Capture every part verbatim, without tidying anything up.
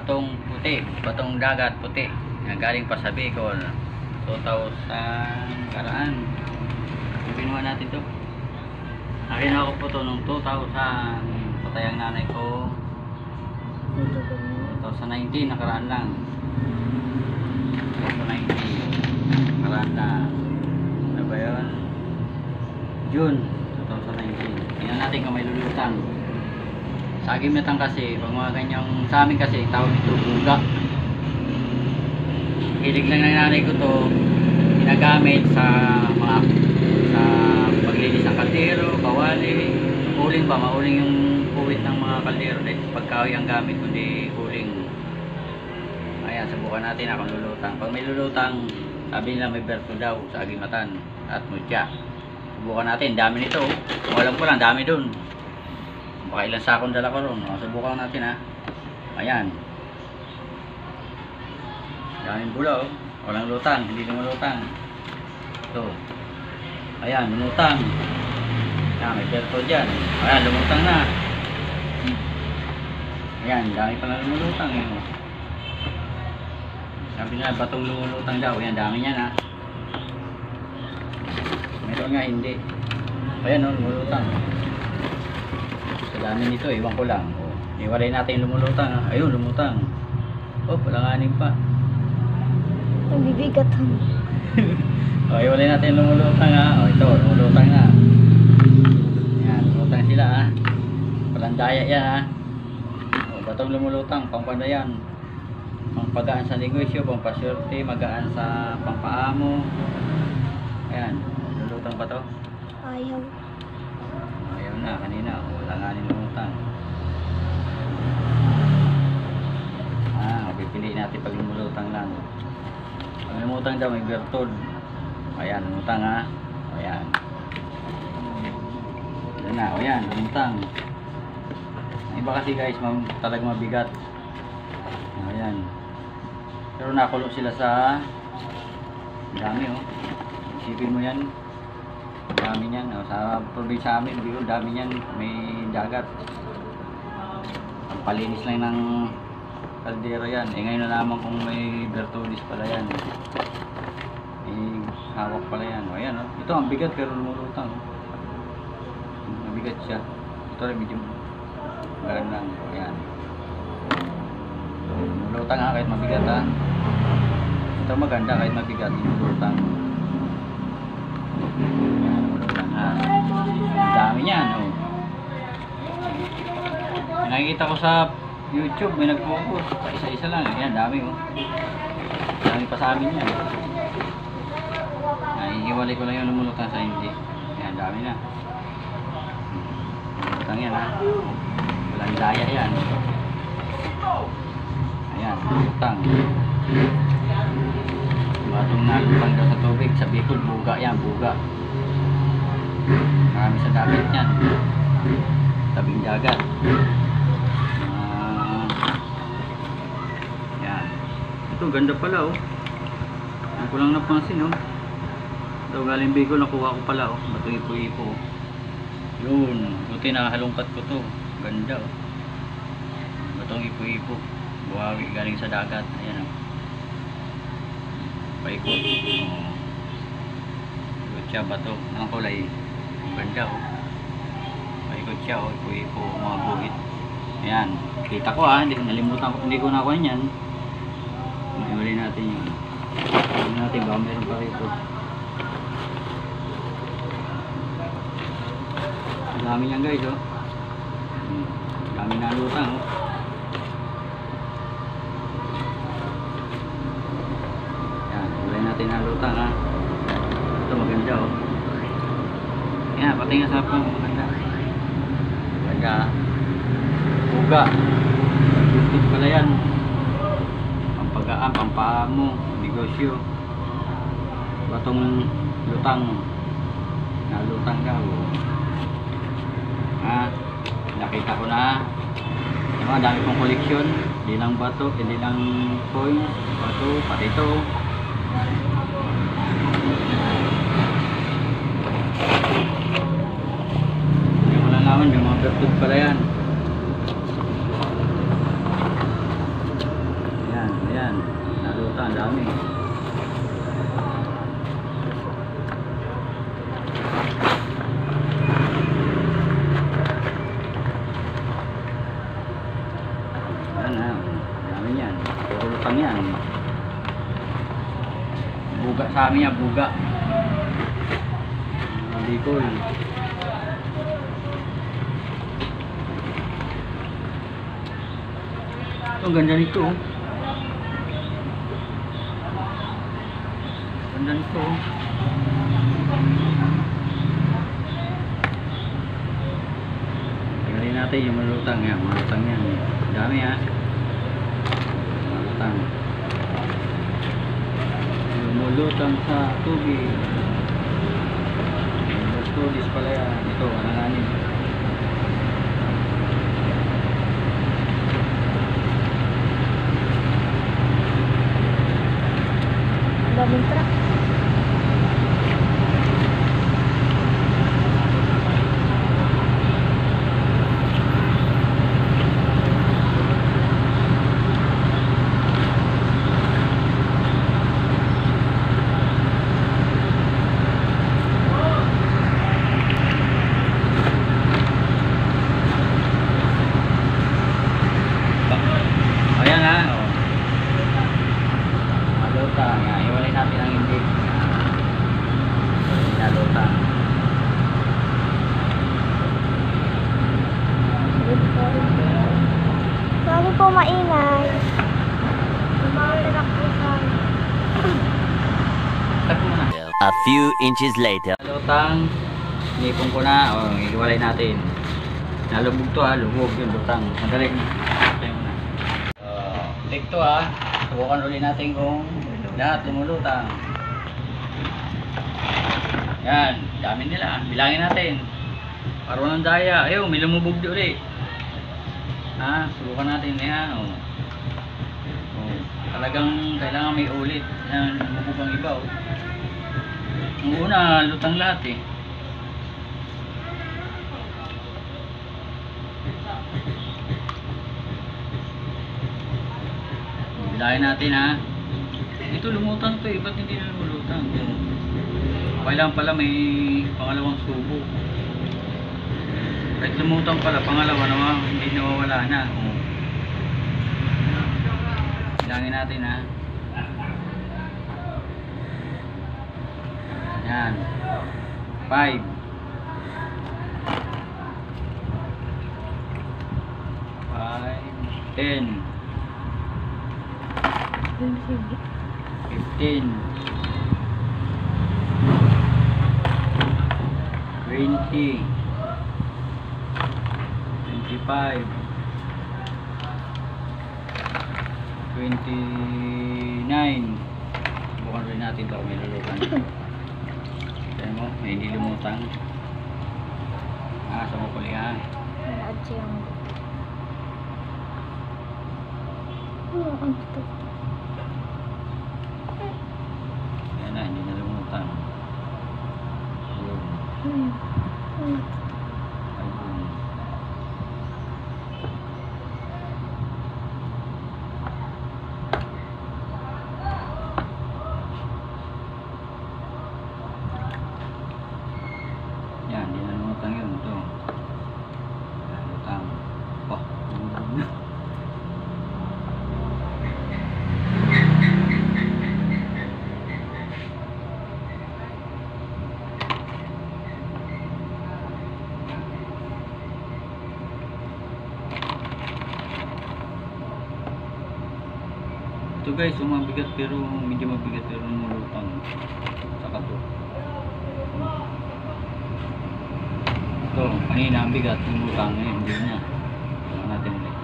batong puti, batong dagat puti na galing pa sa Bicol. two thousand karaan pinuha natin to. Akin ako po to nung two thousand, patay ang nanay ko twenty nineteen, nakaraan lang. twenty nineteen nakaraan lang. Ano ba yun? June twenty nineteen. Tingnan natin kung may lulutang. Sa Aguimetan kasi, pag mga ganyang, sa amin kasi, tawag ito buga. Hilig lang ng nanay ko to, ginagamit sa mga, sa paglinis ng kaldero, kawali, uling ba, mauling yung uwit ng mga kaldero. Pagkahoy ang gamit, kundi uling. Ayan, subukan natin akong lulutang. Pag may lulutang, sabi nila may berto daw sa Aguimetan at mutya. Subukan natin, dami nito. Kung alam ko lang, dami dun. Baka ilang sakong dala ko ron. O, subukan natin ha. Ayan. Daming bula oh. Walang lutang, hindi lumulutang. Ito. Ayan, lumutang. Ayan, may berto dyan. Ayan, lumutang na. Ayan, dami pa na lumulutang eh. Sabi nila, batong lumulutang daw. Ayan, dami niyan ha. Meron nga hindi. Ayan oh, lumulutang. Sa dami nito, iwan ko lang. O, iwalay natin yung lumulutang ha. Ayun, lumutang. Oh, palanganin pa. Ang bibigat ha. O, iwalay natin yung lumulutang ha. O, ito, lumulutang na. Ayan, lumulutang sila ha. Palandaya yan ha. O, batong lumulutang, pangpanda yan. Pangpagaan sa negosyo, pampaswerte, magaan sa pampaamo. Ayan, lumulutang pa to. Ayaw. Ayaw na, kanina. Wala nga rin lumutang. Ah, pipiliin natin pag lumulutang lang. Pag lumutang daw, may bertod. Ayan, lumutang ha. Ayan. Ayan na, ayan, lumutang. Ang iba kasi guys, talagang mabigat. Ayan. Pero nakulong sila sa dami oh. Isipin mo yan. Dami niyan. O, sa probinsya amin, Bicol, dami niyan. May dagat. Ang palinis lang ng kaldero yan. Eh ngayon na naman kung may bertodis pala yan. May hawak pala yan. O ayan o. Ito ang bigat pero lumulutang. Mabigat siya. Ito rin medyo garan lang. O ayan. Lumulutang ha kahit mabigat ha. Ito maganda kahit mabigat. Lumulutang. Ang dami niyan oh. Nakikita ko sa YouTube may nag-focus isa-isa lang, ayan dami oh. Dami pa sa amin yan. Nahihiwalay ko lang yung lumulutang sa hindi. Ayan dami na. Lumulutang yan ha. Walang daya yan. Ayan lumulutang. Batong nalutang daw sa tubig sa Bicol, buga yan, buga. Marami sa dagat yan. Tabing dagat. Uh, yan. Ito ganda pala oh. Hindi ko lang napansin oh. Ito galing Bicol, nakuha ko pala oh. Bato ipo-ipo oh. Yun. Buti nakahalungkat ko to. Ganda oh. Batong ipo-ipo. Buhawi galing sa dagat. Ayan oh. Paikot. Oh. Ikot siya bato. Ang kulay. Ganda oh. Paikot siya oh. Ipo-ipo. Mga buhit. Ayan. Kita ko ah. Hindi ko nalimutan ko. Hindi ko nakuha yan. Mahiwalay natin yun. Mahiwalay natin. Baka meron pa rito. Ang dami niyan guys oh. Ang dami nalutang oh. Natin na lutang ha. Ito maganda oh. Yan, pati nga sa hapon maganda. Maganda. Buga. Gusto pala yan. Pampagaan, pampaamo, negosyo. Batong lutang. Nalutang daw. Ha? Nakita ko na. Diba, dami kong koleksyon. Hindi lang bato, hindi lang coins, bato, pati ito. Yung malalaman, yung mga bertud pala yan. dami. Yan na, dami yan. Puro lutang yan. Buga sa amin yan, buga. Bicol. Ito, ang ganda nito. Oh. Ganda nito. Oh. Tingnan natin yung malutang yan. Malutang yan. Dami ha. Malutang. Lumulutang sa tubig. Tulis pala yan. Ito, ananganin. Daming truck. Ayan ha. Oh. Malutang. Yan. Iwalay natin ang hindi. Malutang. Sorry po maingay. Yung mga truck po sa Tapo mo na. A few inches later. Lutang. Nipon ko na. O, iwalay natin. Nalubog to ha. Lubog yung lutang. Madaling. Tayo muna. Uh, take to ha. Subukan ulit natin kung lahat lumulutang. Yan. Dami nila. Bilangin natin. Karoon ng daya. Ayun, may lumubog di ulit. Ha? Subukan natin. Yan. O. O. Talagang kailangan may ulit. Yan. Lumubog ang iba. O. Ang una, lutang lahat eh. Bilangin natin ha. Ito lumutang to eh. Ba't hindi na lumulutang? Kailangan pala may pangalawang subo. Kahit lumutang pala, pangalawa naman hindi nawawala na. Bilangin natin ha. Yan. Five. Five. Ten. Fifteen. Twenty. Twenty-five. Twenty-nine. Bukan rin natin ito kung may lulukan. Kaya mo, may hindi lumutang. Ah, sa mukuli ha. Adyang. Oh, ang ito. Yan na, hindi na lumutang. Yun. Hmm. Hmm. Ayun. Yan, hindi na lumutang yun. Ito. Lumutang. Oh, lumutang na. Ito guys, yung mabigat pero medyo mabigat pero lumulutang. Saka to. Ito, kanina ang bigat, lumulutang ngayon, hindi na. Tingnan natin ulit.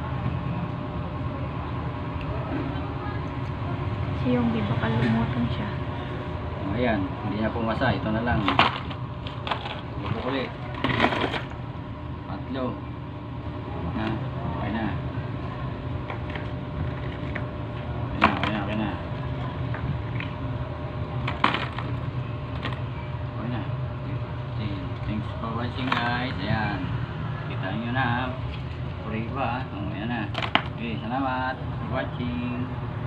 Si yung di ba kalumutan siya? Oh, ayan, hindi na pumasa, ito na lang. Lubog ulit. Tatlo. Na, okay na. Okay na, okay na, okay na. Okay na. Okay. Thanks for watching guys. Ayan. Kita nyo na. Puriba. Oh, ayan na. Okay, salamat for watching.